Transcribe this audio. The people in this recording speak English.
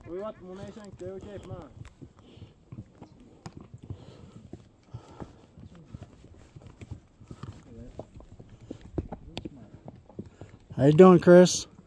Jo, att hon är sänkt, det är okej för mig. How you doing, Chris?